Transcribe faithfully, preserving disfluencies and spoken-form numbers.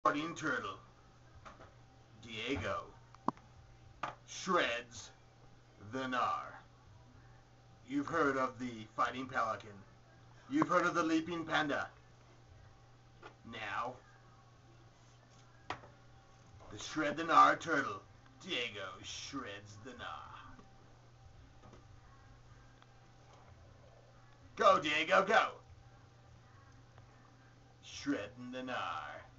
Skateboarding turtle, Diego, shreds the gnar. You've heard of the fighting pelican. You've heard of the leaping panda. Now, the shred the gnar turtle, Diego, shreds the gnar. Go, Diego, go! Shredding the gnar.